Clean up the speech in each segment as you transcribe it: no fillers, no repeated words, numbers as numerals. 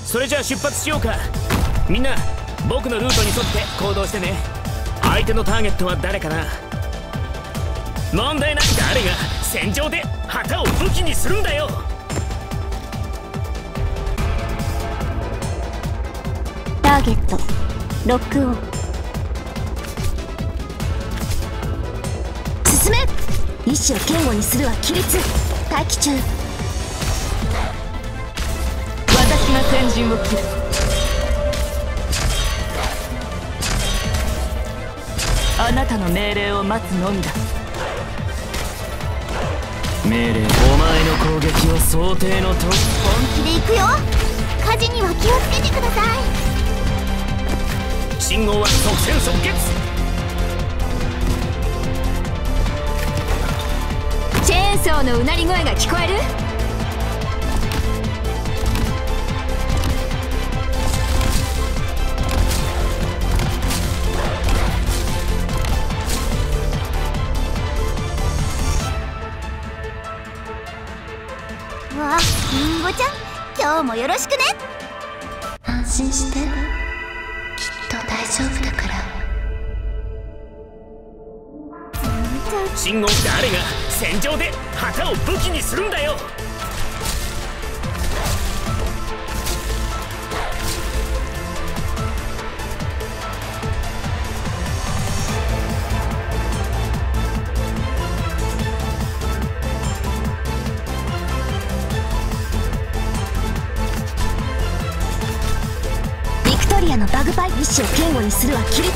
それじゃあ出発しようか。みんな僕のルートに沿って行動してね。相手のターゲットは誰かな。問題ない。誰が戦場で旗を武器にするんだよ。 ターゲットロックオン。進め。意志を堅固にするは規律。待機中。 私が先陣を切る。あなたの命令を待つのみだ。 命令。お前の攻撃は想定のとおり。 本気で行くよ。火事には気をつけてください。 信号は即戦即決。 チェーンソーのうなり声が聞こえる。わあ、りんごちゃん、今日もよろしくね。安心して、きっと大丈夫だから。 信号。誰が戦場で旗を武器にするんだよ。 ビクトリアのバグパイプ。意志を堅固にするは規律。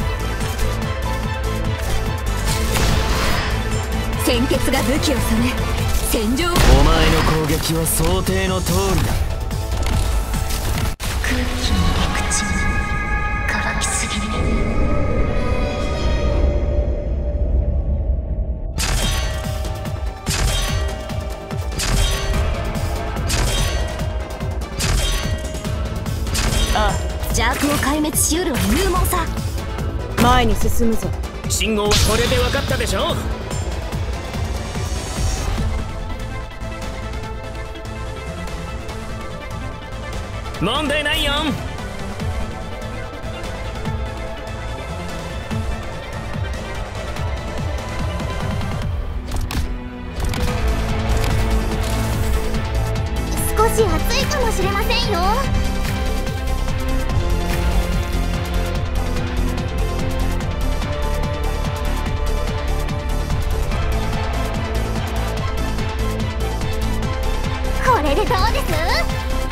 鮮血が武器を染め戦場。 お前の攻撃は想定の通りだ。 空気に陸地に乾きすぎる。 あ邪悪を壊滅しうるは勇猛さ。 あ、前に進むぞ。 信号はこれで分かったでしょ。問題ないよ。 少し暑いかもしれませんよ。これでどうです？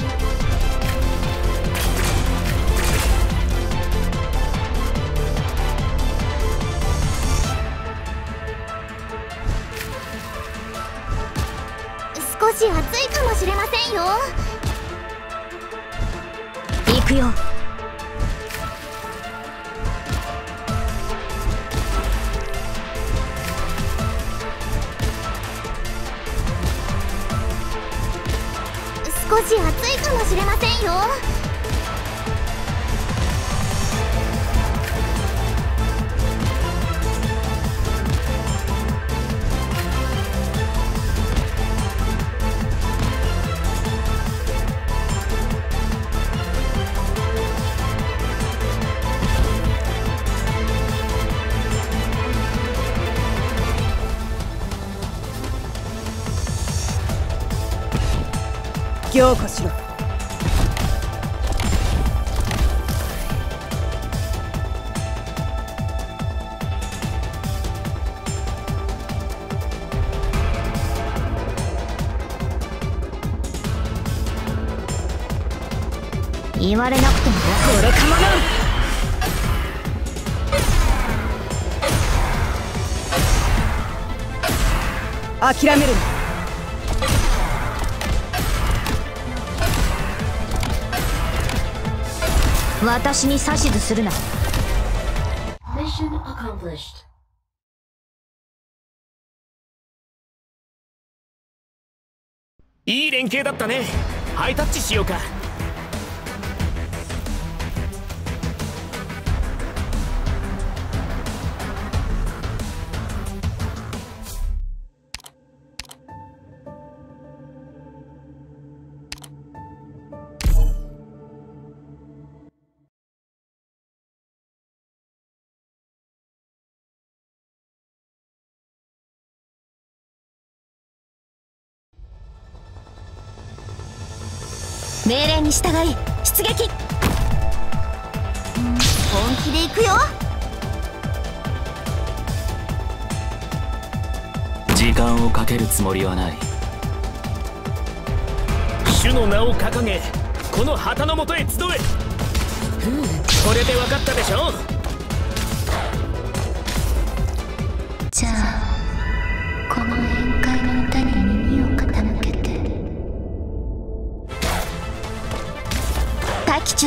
少し暑いかもしれませんよ。行くよ。少し暑いかもしれませんよ。 強化しろ。 言われなくてもこれかもな。諦めるな。 私に指図するな。 いい連携だったね。ハイタッチしようか。 命令に従い出撃。本気で行くよ。 時間をかけるつもりはない。主の名を掲げこの旗のもとへ集え。これで分かったでしょ。 じゃあこの宴会の歌に耳を傾けて。待機中。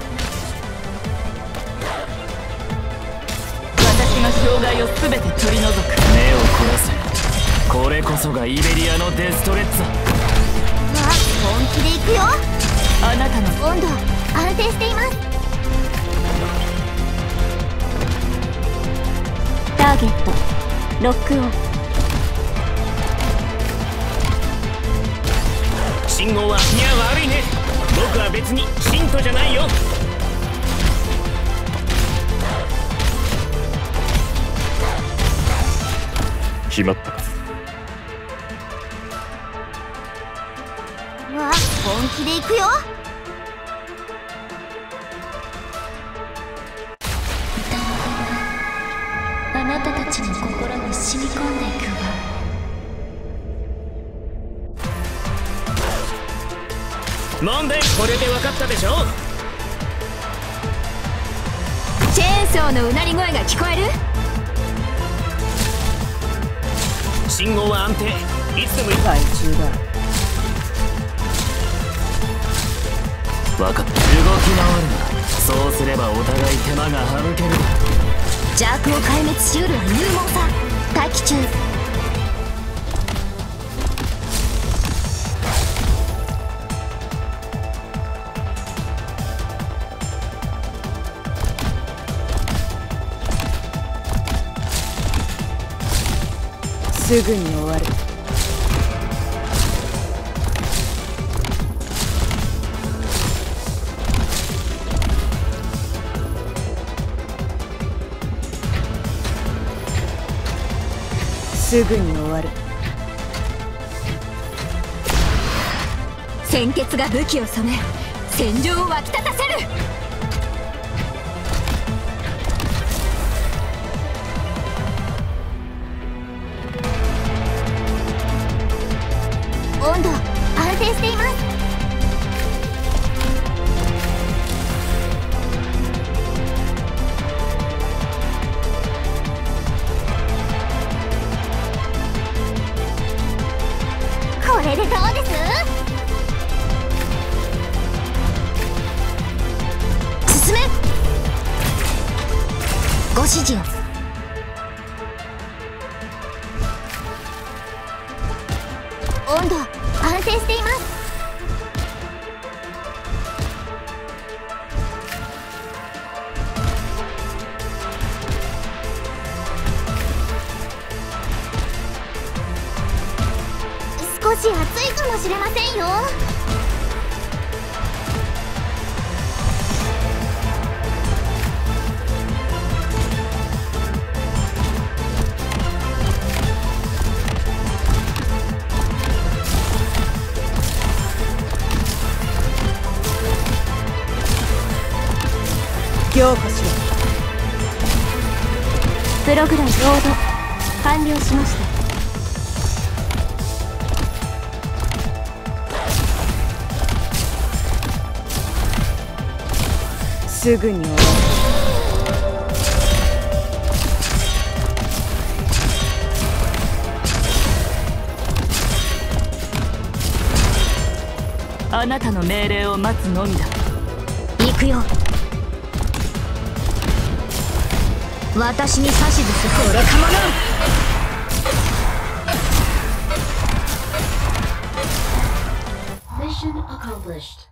私が障害を全て取り除く。 目を凝らせ。これこそがイベリアのデストレッツァ。 本気で行くよ。 あなたの温度安定しています。ターゲットロックオン。 信号は、いや悪いね。僕は別に信徒じゃないよ。 決まったか。 本気で行くよ。あなたたちの心に染み込んでいくわ。 問題、これで分かったでしょ。 チェーンソーのうなり声が聞こえる。 信号は安定。いつでもいい。 害虫だ。 分かった。動き回るな。そうすればお互い手間が省ける。 邪悪を壊滅しうるは勇猛さ。待機中。 すぐに終わる。すぐに終わる。 鮮血が武器を染め戦場を沸き立たせる。温度安定しています。これでどうです？進め。ご指示を。温度安定しています。少し暑いかもしれませんよ。 強化しろ。 プログラムロード完了しました。 すぐに終わる。あなたの命令を待つのみだ。 行くよ。私に指図する。これかもな。Mission accomplished.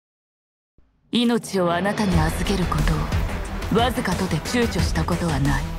命をあなたに預けることをわずかとて躊躇したことはない。